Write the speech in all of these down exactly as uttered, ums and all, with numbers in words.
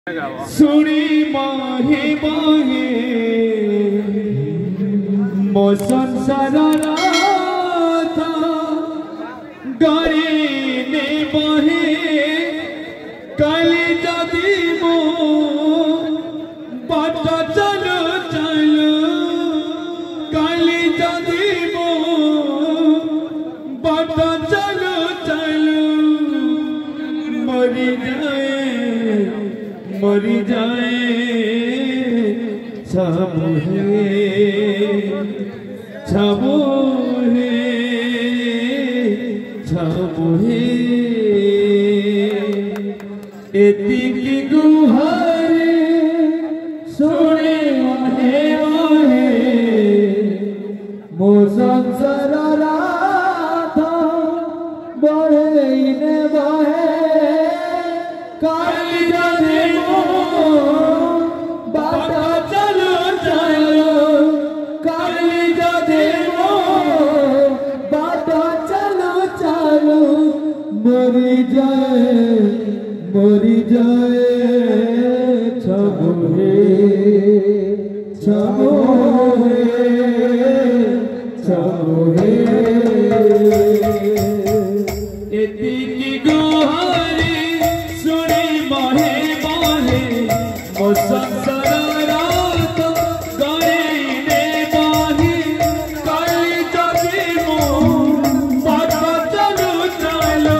सुनी माहे माहे मो संसार था गारे ने बहे काली जदी मो बाट चलो चलो काली जदी मो बाट चलो चलो मरी जाए मरी जाए छबुहे छबुहे छबुहे एतिकी गुहारे सुने माहे माहे मो संसार राधा बढ़े इने बहे काली जदी मरी जाए मरी जाए छबुहे छबुहे छबुहे एतिकी गुहारी सुनी माहे माहे मो संसार रात गारे ने बाहे काली जदी मो बाट चलो चलो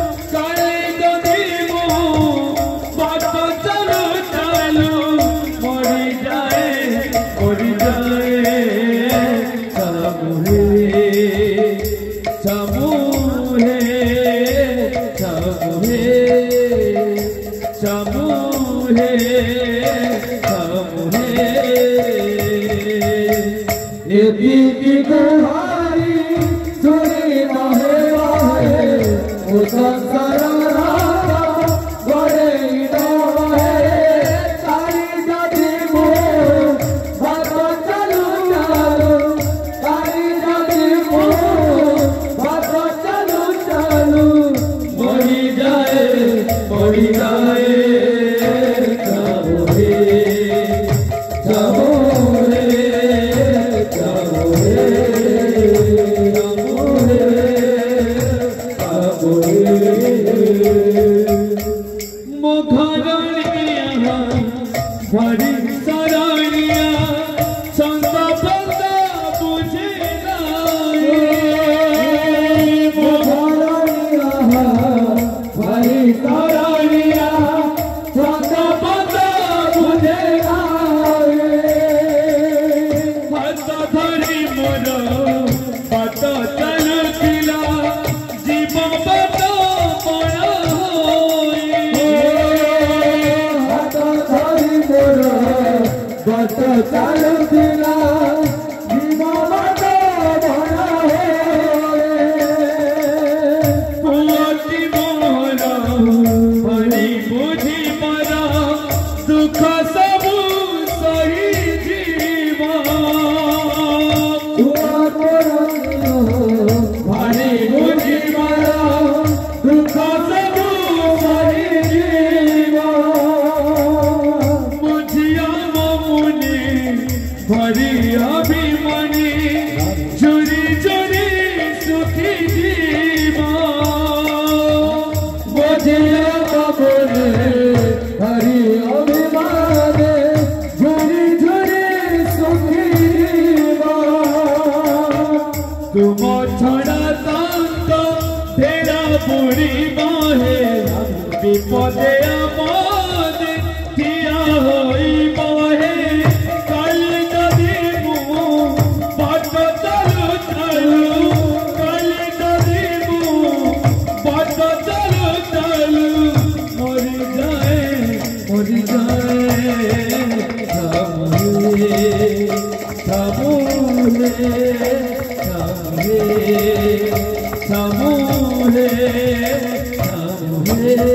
एतिकी गुहारी सुनी माहे माहे मो संसार राधा गारे ने बहे काली जदी मो बाट चलो चलो काली जदी मो बाट चलो चलो मरी जाए मरी जाए भरी सरानिया संता बंदा बुझे भरी सरानिया संता बंदा बुझे हाथ धरी मोर बात चलु थिला जीव बात बड़ा बात चालू थिला जीव बात बड़ा पुअती मोर भरी बुझी मरा दुख सबु सही जीवा भरी बुझी मरा दुख सबु सही जीवा भरी अभिमानी चुरी चुरी सुखी जीवा बुझिया बबुले भरी अभिमानी चुरी चुरी सुखी जीवा तुम छड़ा तंत तेरा बुरी बाहे विपदे आमाद किया होई बाहे मरी जाए छबुहे छबुहे छबुहे छबुहे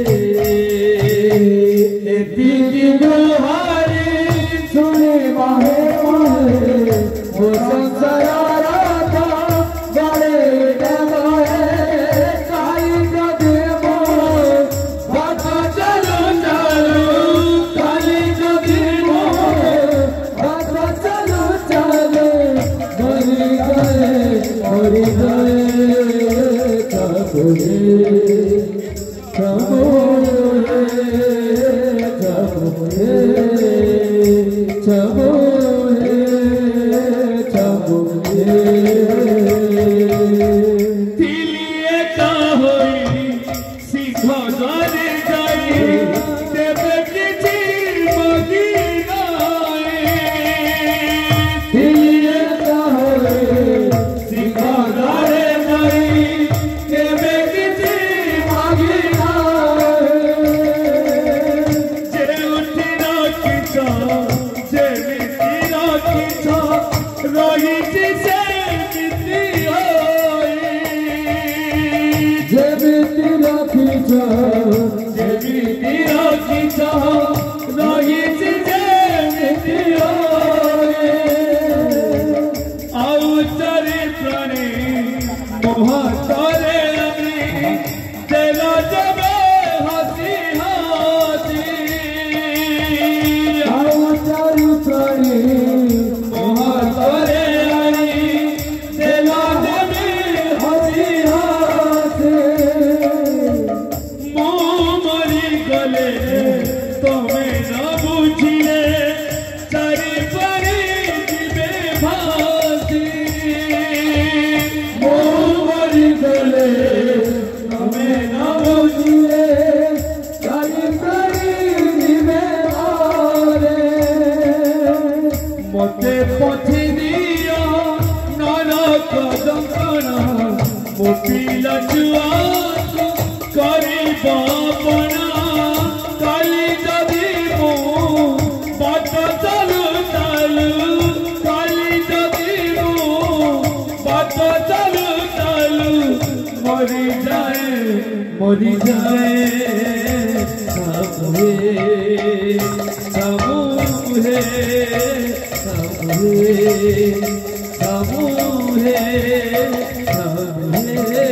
एतिकी गुहारी सुनी माहे माहे मो संसार राधा गारे ने बहे काली जदी मो बाट चलो चलो मरी जाए सब है सब है सब है सब है सब है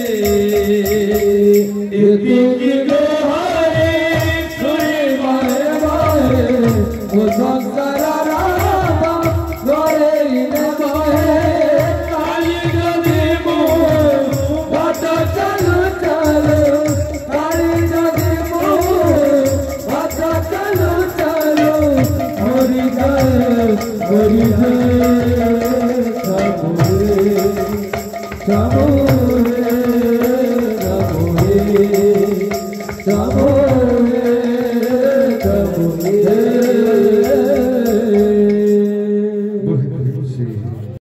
एक गोहारे सुने मारे मारे वो संसारा रामा गोरे इने मारे काली नदी मो बाटा चलो चलो काली नदी मो बाटा चलो चलो मरी जाए मरी जाए